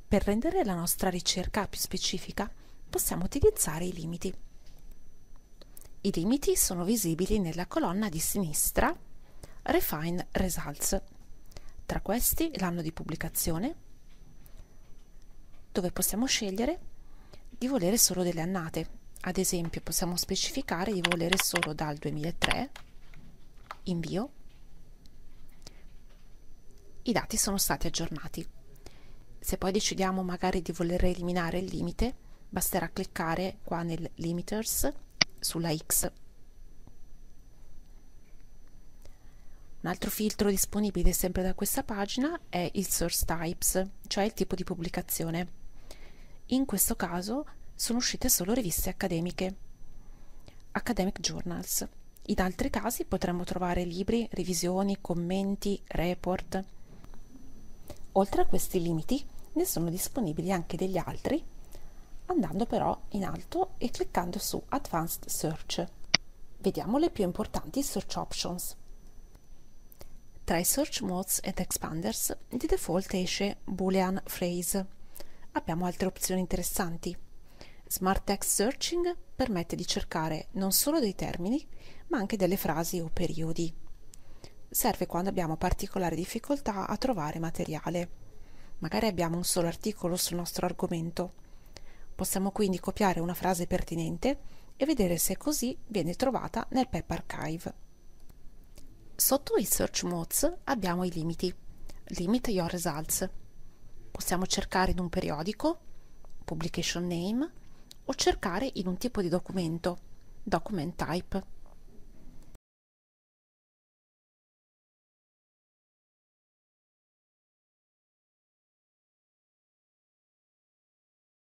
Per rendere la nostra ricerca più specifica, possiamo utilizzare i limiti. I limiti sono visibili nella colonna di sinistra Refine Results. Tra questi l'anno di pubblicazione, dove possiamo scegliere di volere solo delle annate. Ad esempio possiamo specificare di volere solo dal 2003, invio. I dati sono stati aggiornati. Se poi decidiamo magari di voler eliminare il limite, basterà cliccare qua nel Limiters sulla X. Un altro filtro disponibile sempre da questa pagina è il Source Types, cioè il tipo di pubblicazione. In questo caso sono uscite solo riviste accademiche, Academic Journals. In altri casi potremmo trovare libri, revisioni, commenti, report. Oltre a questi limiti ne sono disponibili anche degli altri, andando però in alto e cliccando su Advanced Search. Vediamo le più importanti search options. Tra i search modes ed expanders di default esce Boolean Phrase. Abbiamo altre opzioni interessanti. Smart Text Searching permette di cercare non solo dei termini, ma anche delle frasi o periodi. Serve quando abbiamo particolari difficoltà a trovare materiale. Magari abbiamo un solo articolo sul nostro argomento. Possiamo quindi copiare una frase pertinente e vedere se così viene trovata nel PepArchive. Sotto i Search Modes abbiamo i limiti. Limit Your Results. Possiamo cercare in un periodico, Publication Name, o cercare in un tipo di documento, Document Type.